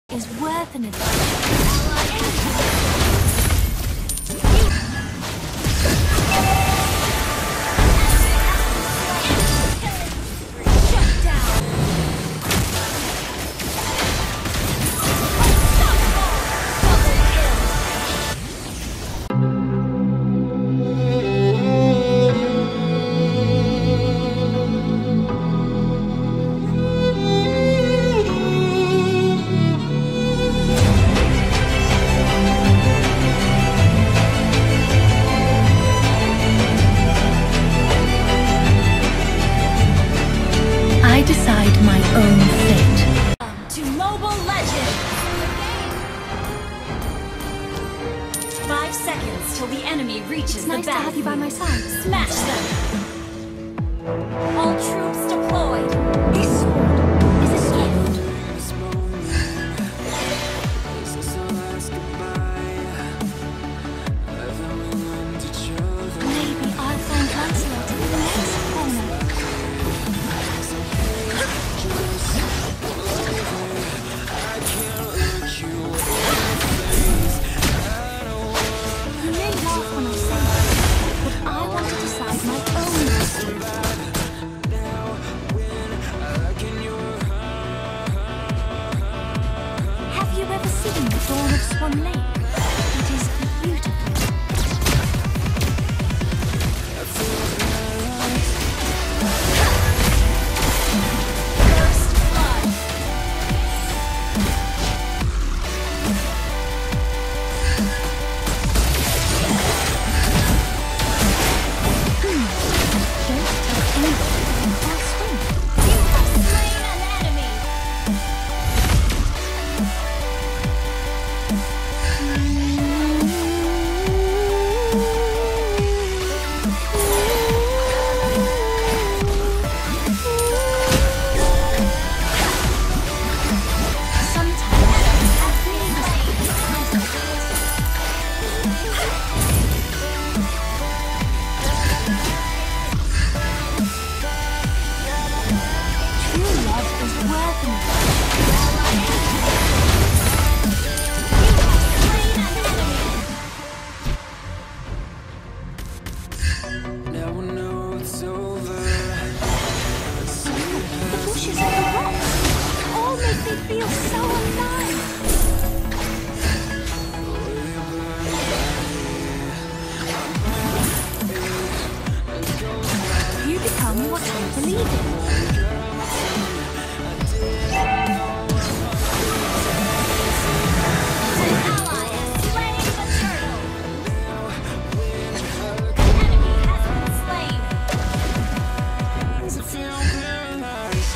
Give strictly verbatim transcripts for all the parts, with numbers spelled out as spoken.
is worth an adventure. I decide my own fate. To Mobile Legends! Five seconds till the enemy reaches It's the nice to have you by my side. Smash them! All troops deployed! This sword is a gift. Maybe I'll find Lancelot in the next corner. You may laugh when I say this, but I want to decide my own destiny. Have you ever seen the dawn of Swan Lake? It is beautiful. First blood! Don't tell anyone. I'll swim. You have slain an enemy! True love is worth an Now I know it's over. The bushes and the rocks all make me feel so alive. You become what I believe in. An ally has slain the turtle! An enemy has been slain! I feel paralyzed.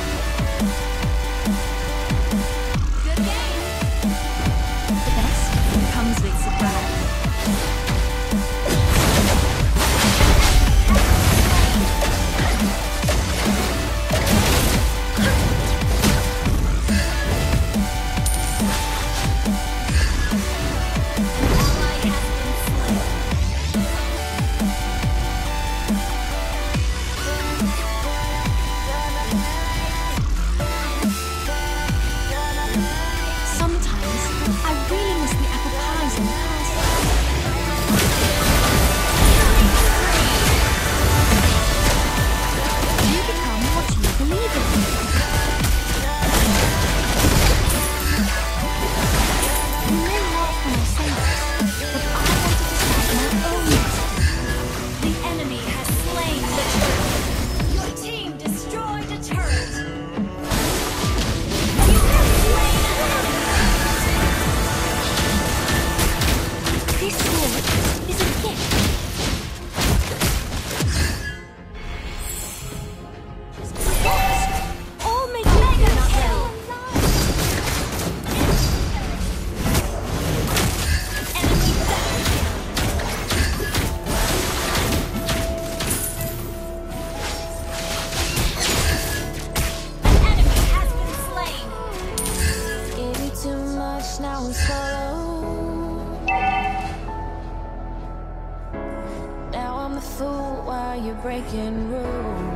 Good game! The best comes with surprise. Ally has been slain! Sometimes I really miss the apple pies in the castle. You become what you believe in. You may laugh when I say this, but I want to decide my own destiny. The enemy has slain the turtle! Your team destroyed a turret! You have slain an enemy! This sword is a gift. Rocks all make me Mega feel so kill. alive. Enemy double kill! An enemy has been slain! Gave you too much, now I'm swallowed. Now I'm the fool while you're breaking rules.